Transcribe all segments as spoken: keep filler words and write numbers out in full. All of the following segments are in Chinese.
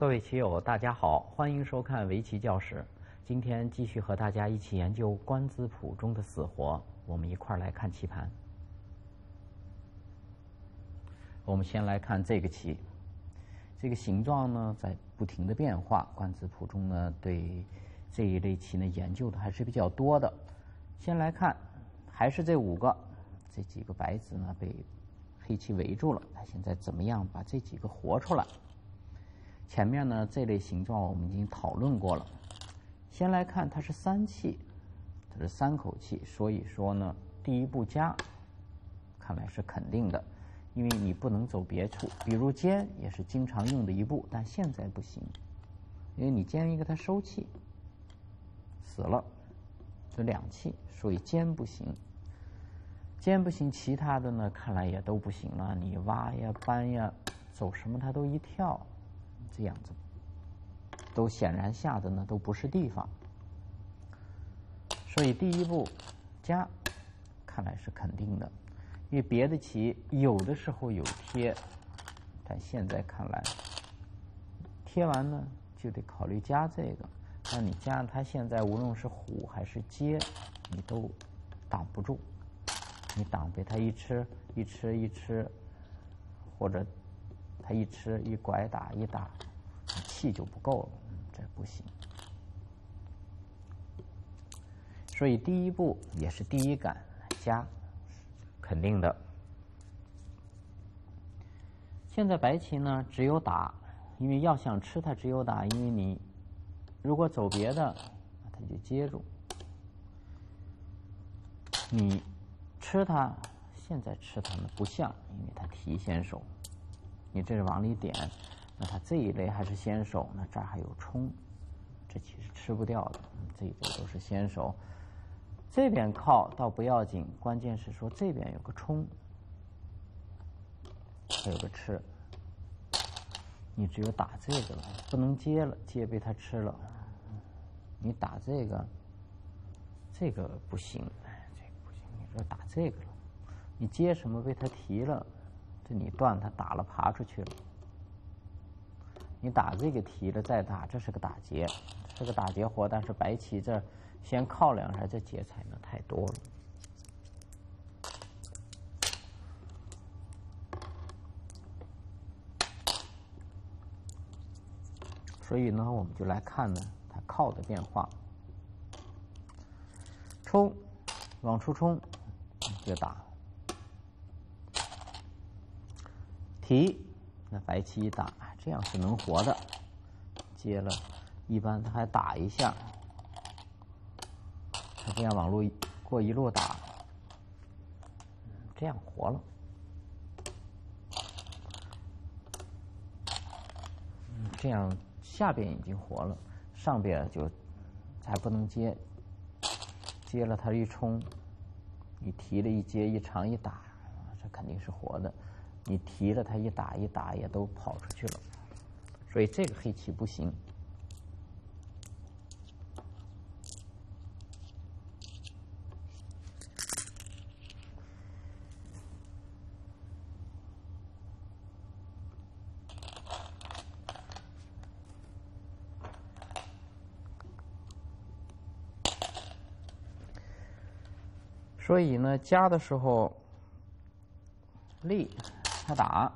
各位棋友，大家好，欢迎收看围棋教室。今天继续和大家一起研究观子谱中的死活，我们一块儿来看棋盘。我们先来看这个棋，这个形状呢在不停的变化。观子谱中呢对这一类棋呢研究的还是比较多的。先来看，还是这五个，这几个白子呢被黑棋围住了，它现在怎么样把这几个活出来？前面呢这类形状我们已经讨论过了。先来看，它是三气，它是三口气，所以说呢第一步夹看来是肯定的，因为你不能走别处，比如尖也是经常用的一步，但现在不行，因为你尖一个它收气死了，这两气，所以尖不行。尖不行，其他的呢看来也都不行了，你挖呀搬呀走什么它都一跳，这样子都显然下的呢都不是地方，所以第一步夹看来是肯定的。因为别的棋有的时候有贴，但现在看来贴完呢就得考虑夹这个，那你夹它现在无论是虎还是接你都挡不住，你挡被它一吃一吃一吃，或者它一吃一拐打一打，气就不够了，这不行。所以第一步也是第一杆夹肯定的。现在白棋呢只有打，因为要想吃它只有打，因为你如果走别的它就接住，你吃它现在吃它呢不像，因为它提先手，你这是往里点，那它这一类还是先手，那这儿还有冲，这棋是吃不掉的，这一类都是先手。这边靠倒不要紧，关键是说这边有个冲，还有个吃，你只有打这个了，不能接了，接被他吃了。你打这个，这个不行，这个不行，你说打这个了，你接什么被他提了，这你断他打了爬出去了。你打这个提了再打，这是个打劫，是个打劫活，但是白棋这先靠两下，这劫财呢太多了。所以呢，我们就来看呢它靠的变化。冲，往出冲，就打。提，那白棋一打，这样是能活的。接了，一般他还打一下。他这样往路过一路打，这样活了。这样下边已经活了，上边就还不能接，接了他一冲，你提了一接一长一打，这肯定是活的。你提了他一打一打也都跑出去了，所以这个黑棋不行。所以呢，夹的时候立他打，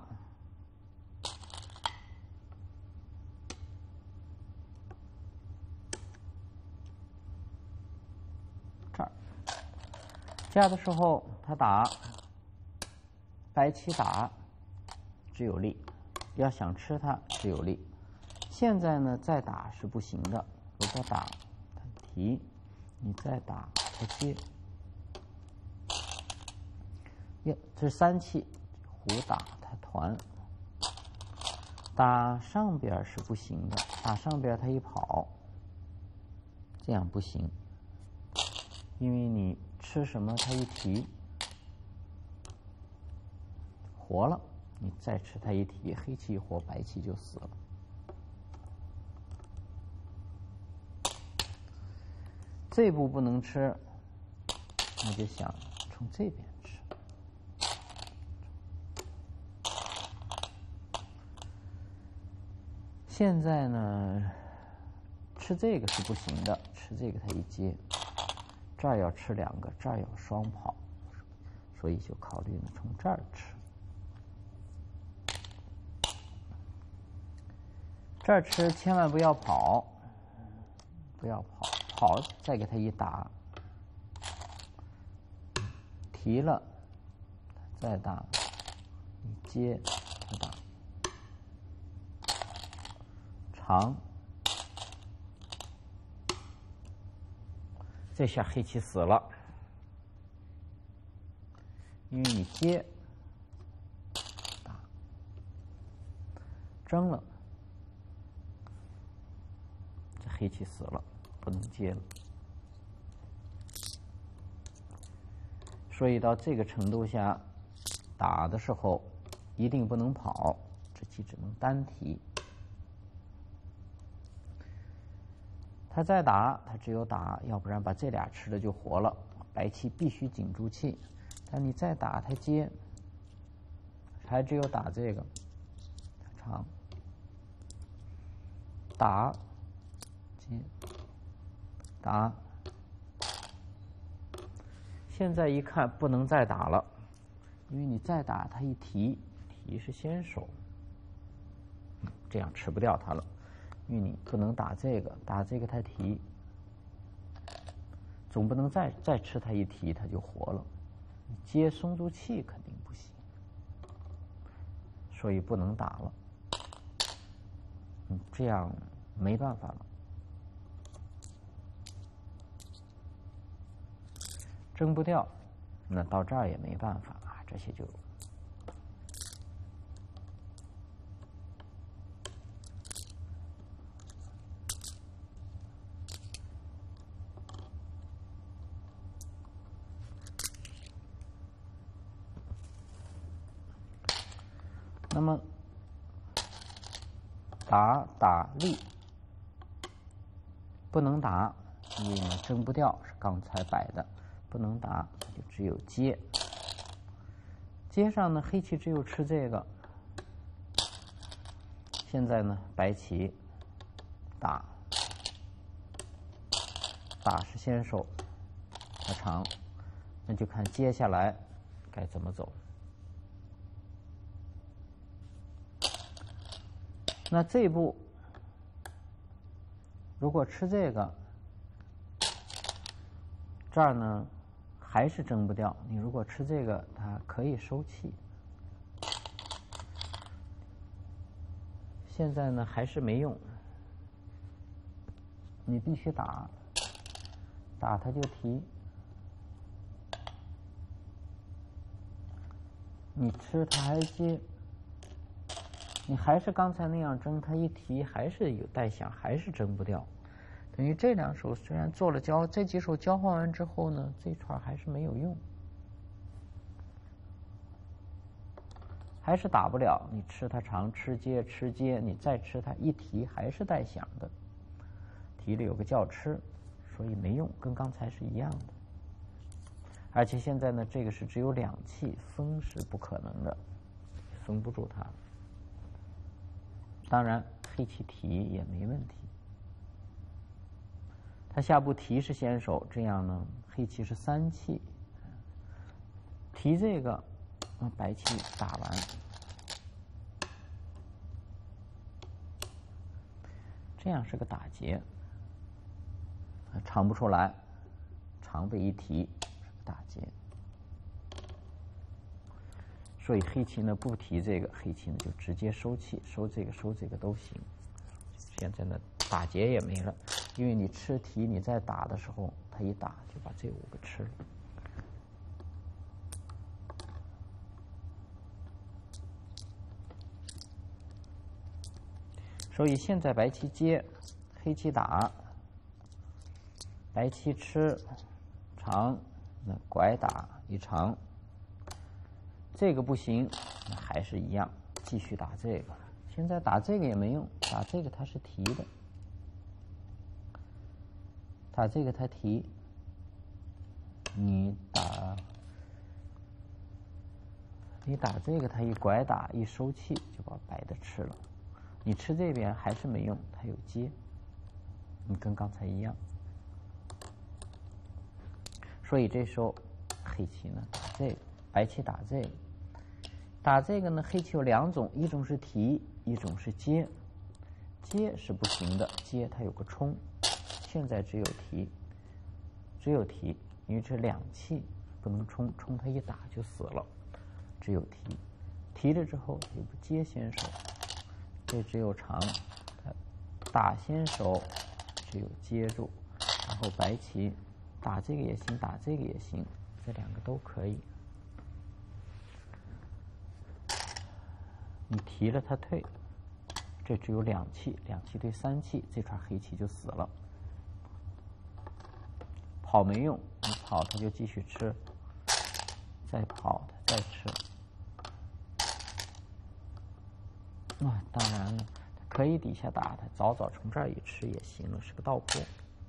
这儿夹的时候他打，白棋打只有立，要想吃它只有立。现在呢再打是不行的，如果打他提，你再打他接。耶，这是三气，虎打它团，打上边是不行的，打上边它一跑，这样不行，因为你吃什么它一提，活了，你再吃它一提，黑棋一活，白棋就死了。这步不能吃，那就想从这边吃。 现在呢，吃这个是不行的，吃这个他一接，这儿要吃两个，这儿要双跑，所以就考虑呢从这儿吃。这儿吃千万不要跑，不要跑，跑再给他一打，提了，再打，一接，再打，长，这下黑棋死了，因为你接，打，争了。黑棋死了，不能接了。所以到这个程度下，打的时候一定不能跑，这棋只能单提。他再打，他只有打，要不然把这俩吃了就活了。白棋必须紧住气，但你再打他接，还只有打这个，长，打。接，打，现在一看不能再打了，因为你再打他一提，提是先手，这样吃不掉他了，因为你不能打这个，打这个他提，总不能再再吃他一提他就活了，你接松住气肯定不行，所以不能打了，嗯，这样没办法了。争不掉，那到这儿也没办法啊，这些就那么打打立不能打，因为呢争不掉，是刚才摆的。不能打，就只有接。接上呢，黑棋只有吃这个。现在呢，白棋打，打是先手，他长，那就看接下来该怎么走。那这一步，如果吃这个，这儿呢？还是争不掉，你如果吃这个，它可以收气。现在呢还是没用，你必须打，打它就提，你吃它还接，你还是刚才那样争，它一提还是有带响，还是争不掉。等于这两手虽然做了交，这几手交换完之后呢，这串还是没有用，还是打不了。你吃它长，吃接吃接，你再吃它一提还是带响的，提了有个叫吃，所以没用，跟刚才是一样的。而且现在呢，这个是只有两气，封是不可能的，封不住它。当然，黑棋提也没问题。他下步提是先手，这样呢，黑棋是三气，提这个，白棋打完，这样是个打劫，长不出来，长被一提是个打劫，所以黑棋呢不提这个，黑棋呢就直接收气，收这个收这个都行。现在呢打劫也没了。因为你吃提，你在打的时候，他一打就把这五个吃了。所以现在白棋接，黑棋打，白棋吃长，那拐打一长，这个不行，那还是一样，继续打这个。现在打这个也没用，打这个它是提的。打这个他提，你打你打这个他一拐打一收气就把白的吃了， 你吃这边还是没用，它有接，你跟刚才一样。所以这时候黑棋呢打这个，白棋打这个，打这个呢，黑棋有两种，一种是提，一种是接。接是不行的，接它有个冲，现在只有提，只有提，因为这两气不能冲，冲它一打就死了，只有提，提了之后有个接先手，这只有长，打先手只有接住，然后白棋打这个也行，打这个也行，这两个都可以。你提了它退，这只有两气，两气对三气，这串黑棋就死了。跑没用，你跑它就继续吃，再跑它再吃。啊，当然了，可以底下打它，早早从这儿一吃也行了，是个倒扑。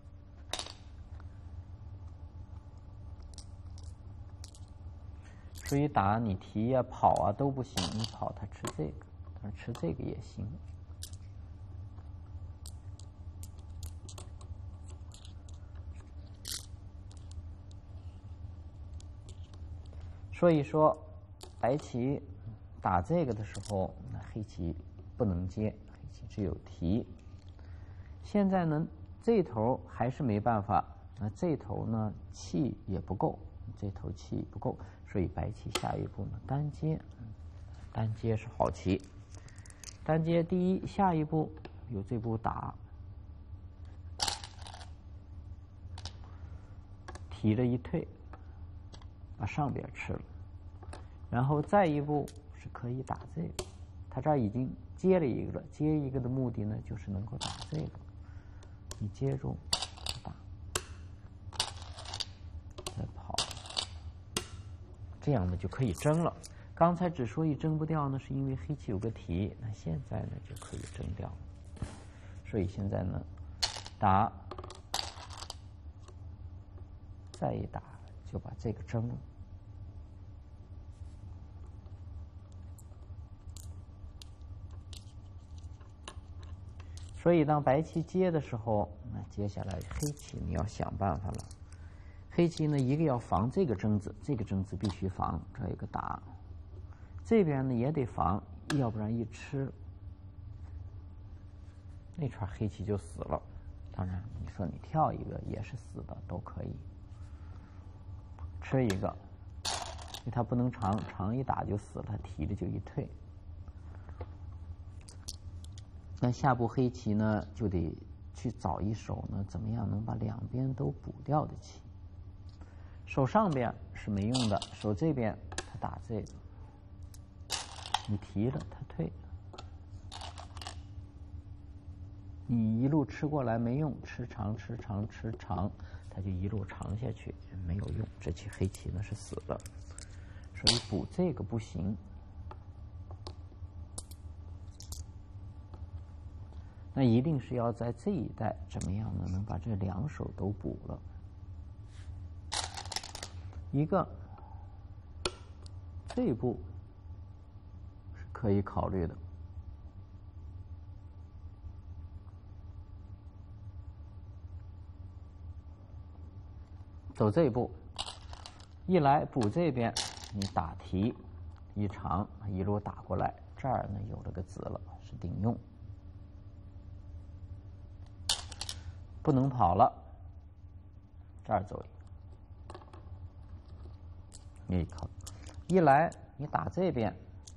所以打你提呀、跑啊都不行，你跑它吃这个，但是吃这个也行。所以说，白棋打这个的时候，那黑棋不能接，黑棋只有提。现在呢，这头还是没办法，那这头呢气也不够，这头气不够，所以白棋下一步呢单接，单接是好棋。单接第一，下一步有这步打，提了一退，把上边吃了，然后再一步是可以打这个，他这儿已经接了一个了，接一个的目的呢就是能够打这个，你接住打，再跑，这样呢就可以争了。刚才之所以争不掉呢，是因为黑棋有个提，那现在呢就可以争掉了。所以现在呢打，再一打就把这个争了。所以当白棋接的时候，那接下来黑棋你要想办法了。黑棋呢，一个要防这个争子，这个争子必须防，这儿有个打，这边呢也得防，要不然一吃，那串黑棋就死了。当然，你说你跳一个也是死的，都可以。吃一个，因为它不能长，长一打就死了，它提了就一退。那下步黑棋呢，就得去找一手呢，怎么样能把两边都补掉的棋。手上边是没用的，手这边他打这个，你提了他退，你一路吃过来没用，吃长吃长吃长，他就一路长下去没有用，这棋黑棋呢是死了，所以补这个不行。那一定是要在这一带怎么样呢？能把这两手都补了。一个这一步是可以考虑的，走这一步，一来补这边，你打提一长，一路打过来，这儿呢有了个子了，是顶用。不能跑了，这儿走一个，一口，一来你打这边，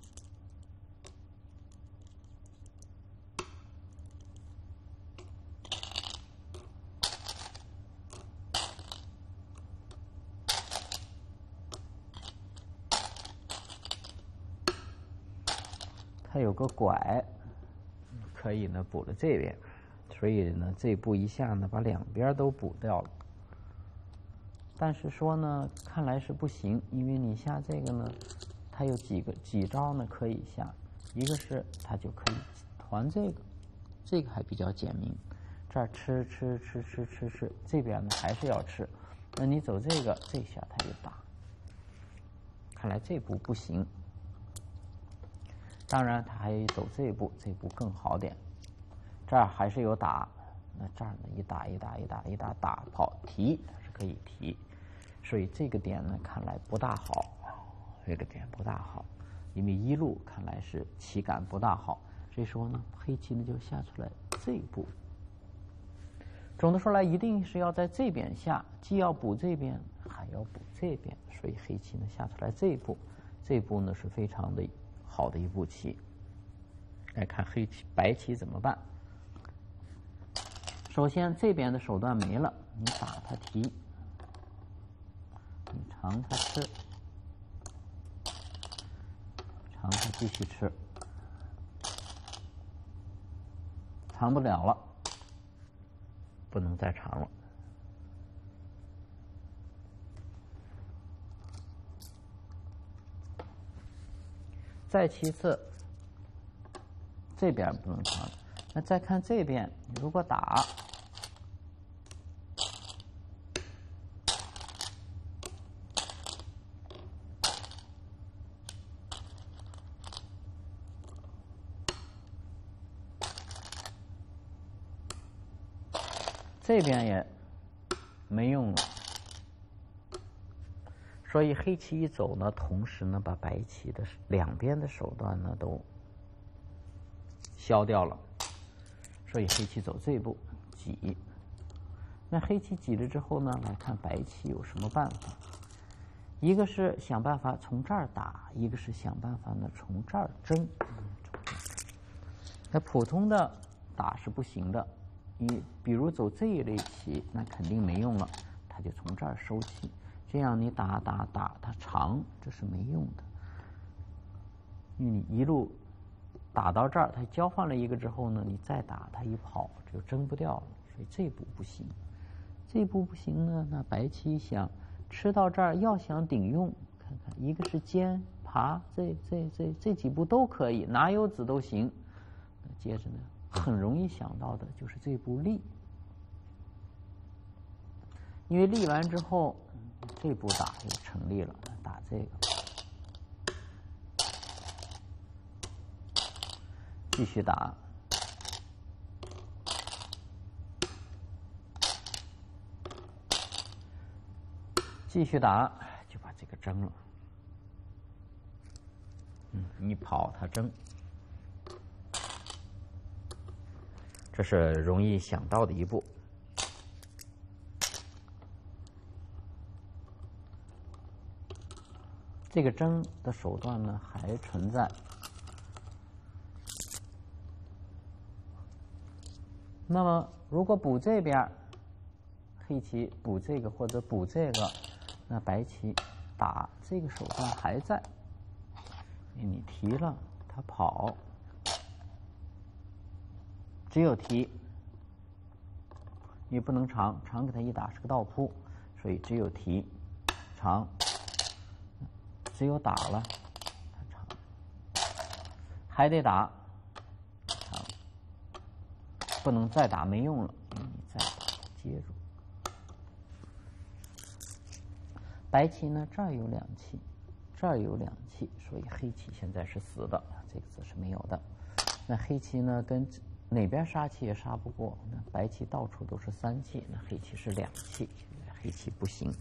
它有个拐，可以呢补了这边。所以呢，这步一下呢，把两边都补掉了。但是说呢，看来是不行，因为你下这个呢，它有几个几招呢可以下，一个是它就可以团这个，这个还比较简明。这儿吃吃吃吃吃吃，这边呢还是要吃，那你走这个，这下它就打。看来这步不行。 当然，他还走这一步，这一步更好点。这儿还是有打，那这儿呢一打一打一打一打打跑提是可以提，所以这个点呢看来不大好，这个点不大好，因为一路看来是棋感不大好。这时候呢，黑棋呢就下出来这一步。总的说来，一定是要在这边下，既要补这边，还要补这边，所以黑棋呢下出来这一步，这一步呢是非常的好的一步棋。来看黑棋白棋怎么办？首先这边的手段没了，你打它提，你长它吃，长它继续吃，长不了了。不能再长了。再其次，这边不能长。那再看这边，如果打，这边也没用了，所以黑棋一走呢，同时呢把白棋的两边的手段呢都消掉了，所以黑棋走这一步挤。那黑棋挤了之后呢，来看白棋有什么办法？一个是想办法从这儿打，一个是想办法呢从这儿争。那普通的打是不行的。你比如走这一类棋，那肯定没用了，他就从这儿收棋，这样你打打打，它长，这是没用的。因为你一路打到这儿，它交换了一个之后呢，你再打它一跑就争不掉了，所以这一步不行。这一步不行呢，那白棋想吃到这儿，要想顶用，看看一个是尖爬，这这这这几步都可以，哪有子都行。那接着呢？很容易想到的就是这步立，因为立完之后，这步打就成立了，打这个，继续打，继续打，就把这个争了。嗯，你跑他争。这是容易想到的一步。这个争的手段呢还存在。那么如果补这边，黑棋补这个或者补这个，那白棋打这个手段还在。你提了，他跑。只有提，你不能长，长给他一打是个倒扑，所以只有提，长，只有打了，它长，还得打，长，不能再打没用了，因为你再打接住。白棋呢这儿有两气，这儿有两气，所以黑棋现在是死的，这个字是没有的。那黑棋呢跟哪边杀气也杀不过，那白棋到处都是三气，那黑棋是两气，黑棋不行。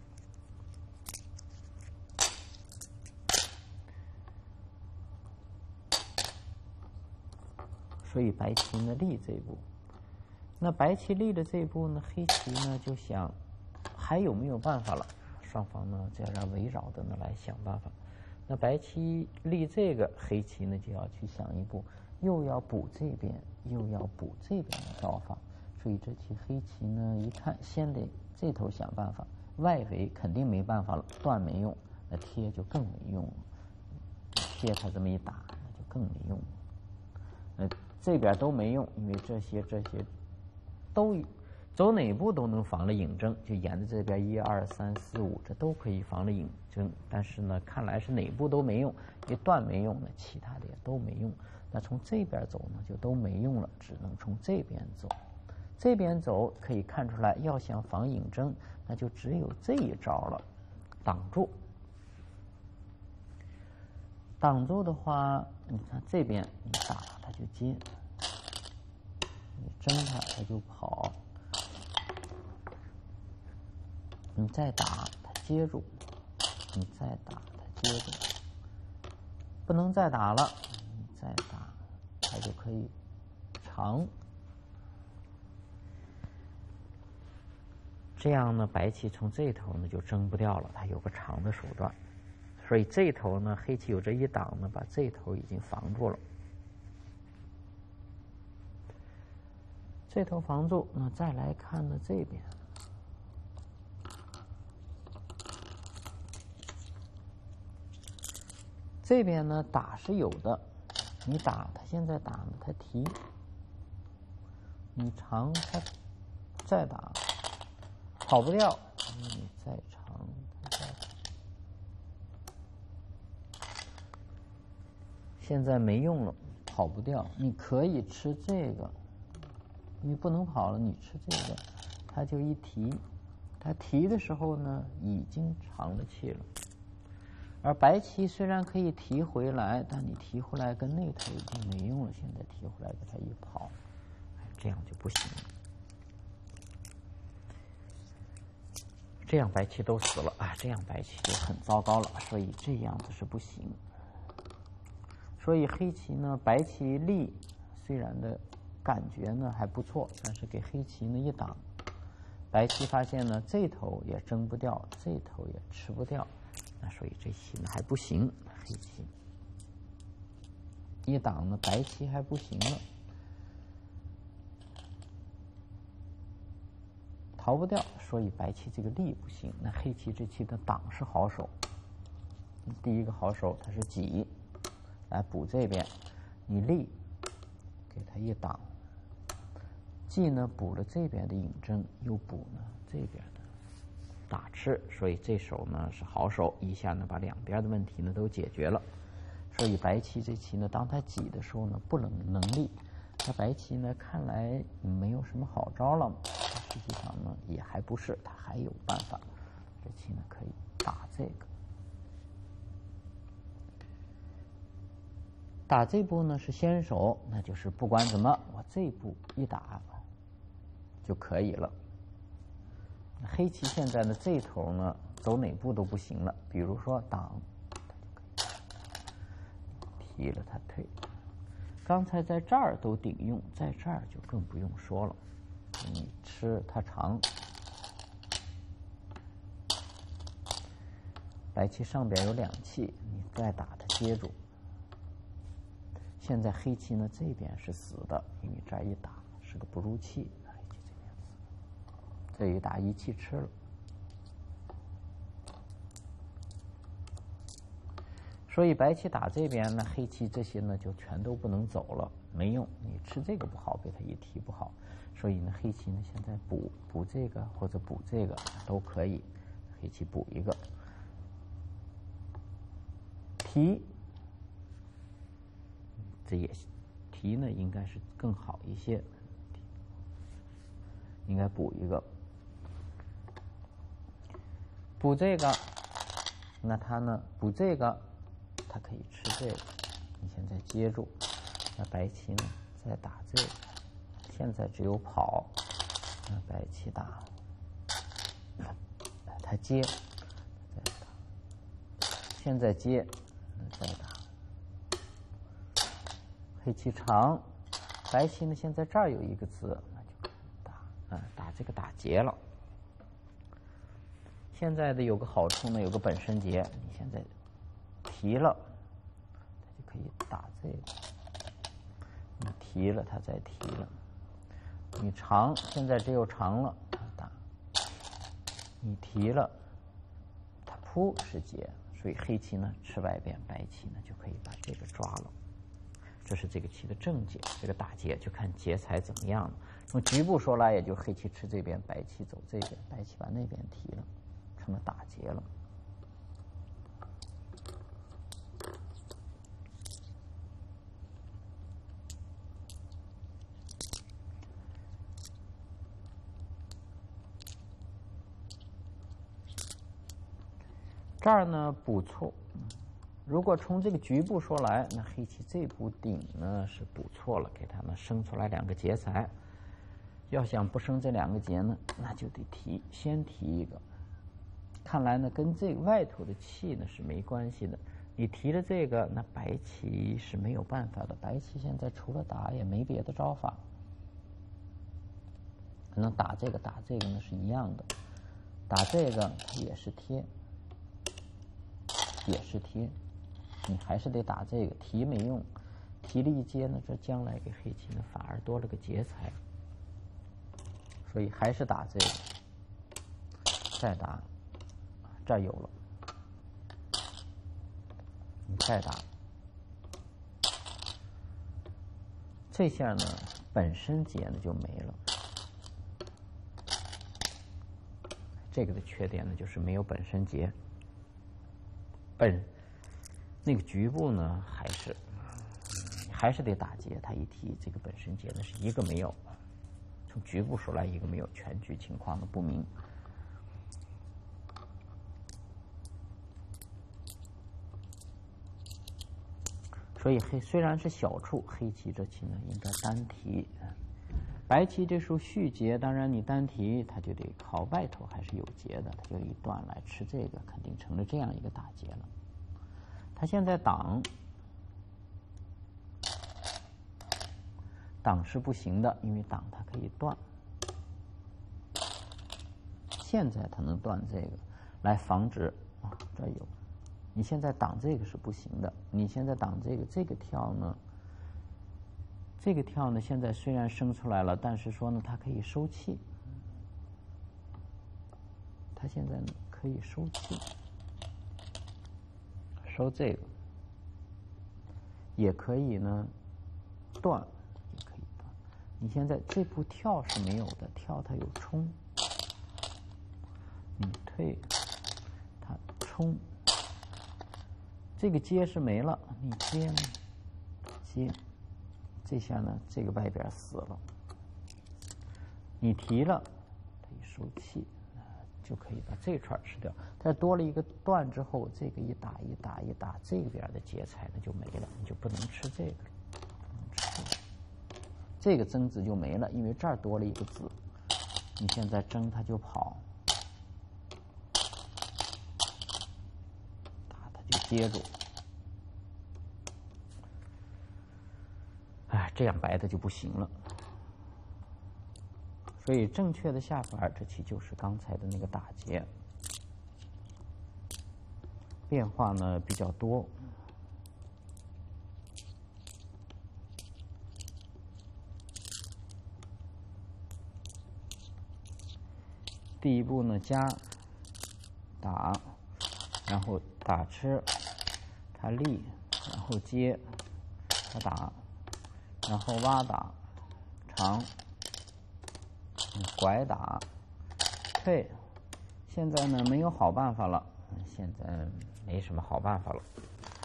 所以白棋呢立这一步，那白棋立的这一步呢，黑棋呢就想还有没有办法了？双方呢在这围绕的呢来想办法。那白棋立这个，黑棋呢就要去想一步。又要补这边，又要补这边的招法，所以这棋黑棋呢，一看先得这头想办法，外围肯定没办法了，断没用，那贴就更没用了。贴它这么一打，那就更没用了。呃，这边都没用，因为这些这些都走哪步都能防了引征，就沿着这边一二三四五，这都可以防了引征。但是呢，看来是哪步都没用，一断没用，那其他的也都没用。那从这边走呢，就都没用了，只能从这边走。这边走可以看出来，要想防引征，那就只有这一招了，挡住。 挡住的话，你看这边你打它就接，你争它它就跑，你再打它接住，你再打它接住，不能再打了，你再打它就可以长。这样呢，白棋从这头呢就争不掉了，它有个长的手段。所以这头呢，黑棋有这一挡呢，把这头已经防住了。这头防住，那再来看呢这边，这边呢打是有的，你打他现在打呢，他提，你长他再打，跑不掉，你再长他再打。现在没用了，跑不掉。你可以吃这个，你不能跑了，你吃这个，他就一提，他提的时候呢，已经长了气了。而白棋虽然可以提回来，但你提回来跟那头已经没用了。现在提回来给他一跑，这样就不行了。这样白棋都死了啊！这样白棋就很糟糕了，所以这样子是不行。所以黑棋呢，白棋力虽然的感觉呢还不错，但是给黑棋呢一挡，白棋发现呢这头也争不掉，这头也吃不掉，那所以这棋呢还不行。黑棋一挡呢，白棋还不行了，逃不掉，所以白棋这个力不行。那黑棋这棋的挡是好手，第一个好手它是挤。来补这边，你力给他一挡，既呢补了这边的引针，又补呢这边的打吃，所以这手呢是好手，一下呢把两边的问题呢都解决了。所以白棋这棋呢，当他挤的时候呢，不能能力，那白棋呢看来没有什么好招了，实际上呢也还不是，他还有办法。这棋呢可以打这个。打这步呢是先手，那就是不管怎么，我这步一打就可以了。黑棋现在的这头呢，走哪步都不行了。比如说挡，提了他退。刚才在这儿都顶用，在这儿就更不用说了。你吃它长，白棋上边有两气，你再打它接住。现在黑棋呢这边是死的，因为这儿一打是个不入气，黑棋这边死，这一打一气吃了。所以白棋打这边呢，黑棋这些呢就全都不能走了，没用。你吃这个不好，被他一提不好，所以呢黑棋呢现在补补这个或者补这个都可以，黑棋补一个提。这也提呢应该是更好一些，应该补一个，补这个，那他呢补这个，他可以吃这个，你现在接住，那白棋呢再打这个，现在只有跑，那白棋打，他接，再打，现在接，再打。黑棋长，白棋呢现在这儿有一个子，那就打，啊，打这个打劫了。现在的有个好处呢，有个本身劫，你现在提了，它就可以打这个。你提了，它再提了。你长，现在只有长了，它打。你提了，它扑是劫，所以黑棋呢吃外边，白棋呢就可以把这个抓了。这是这个棋的正解，这个打劫就看劫材怎么样了。从局部说来，也就黑棋吃这边，白棋走这边，白棋把那边提了，成了打劫了。这儿呢补错， 如果从这个局部说来，那黑棋这步顶呢是补错了，给它呢生出来两个劫财。要想不生这两个劫呢，那就得提，先提一个。看来呢，跟这个外头的气呢是没关系的。你提了这个，那白棋是没有办法的。白棋现在除了打也没别的招法，可能打这个打这个呢是一样的，打这个它也是贴，也是贴，你还是得打这个，提没用，提了一接呢，这将来给黑棋呢反而多了个劫财。所以还是打这个，再打，这儿有了，你再打，这下呢本身劫呢就没了。这个的缺点呢就是没有本身劫，本那个局部呢还是还是得打劫，它一提这个本身劫呢是一个没有。从局部说来，一个没有，全局情况的不明。所以黑虽然是小处，黑棋这棋呢应该单提。白棋这时候续劫，当然你单提，它就得靠外头还是有劫的，它就一段来吃这个，肯定成了这样一个打劫了。它现在挡。挡是不行的，因为挡它可以断。现在它能断这个，来防止啊，这有。你现在挡这个是不行的，你现在挡这个，这个跳呢，这个跳呢，现在虽然生出来了，但是说呢，它可以收气。它现在呢可以收气，收这个，也可以呢断。你现在这步跳是没有的，跳它有冲，你退，它冲，这个接是没了，你接呢？接，这下呢，这个外边死了，你提了，它一收气，就可以把这串吃掉。但多了一个断之后，这个一打一打一打，这边的劫财呢就没了，你就不能吃这个了，不能吃这个。这个争子就没了，因为这儿多了一个子，你现在争它就跑，打它就接住，哎，这样白的就不行了。所以正确的下法，这棋就是刚才的那个打劫，变化呢比较多。第一步呢，加打，然后打吃，它立，然后接，它打，然后挖打，长，拐打，退。现在呢没有好办法了，现在没什么好办法了，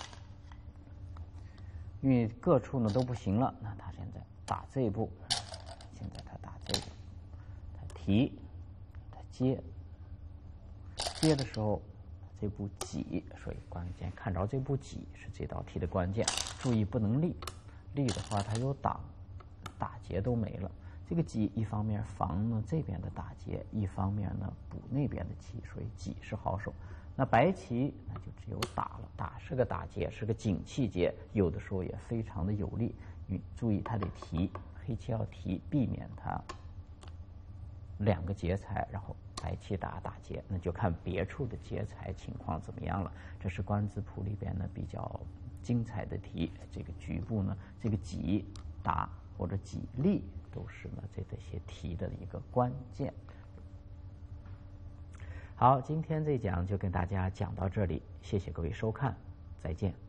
因为各处呢都不行了。那他现在打这一步，现在他打这个，他提。接接的时候，这步挤，所以关键看着这步挤是这道题的关键。注意不能立，立的话它有挡，打劫都没了。这个挤一方面防呢这边的打劫，一方面呢补那边的气，所以挤是好手。那白棋那就只有打了，打是个打劫，是个景气劫，有的时候也非常的有利。你注意它得提，黑棋要提，避免它两个劫财，然后白棋打打劫，那就看别处的劫财情况怎么样了。这是观子谱里边呢比较精彩的题。这个局部呢，这个挤打或者挤立都是呢这这些题的一个关键。好，今天这讲就跟大家讲到这里，谢谢各位收看，再见。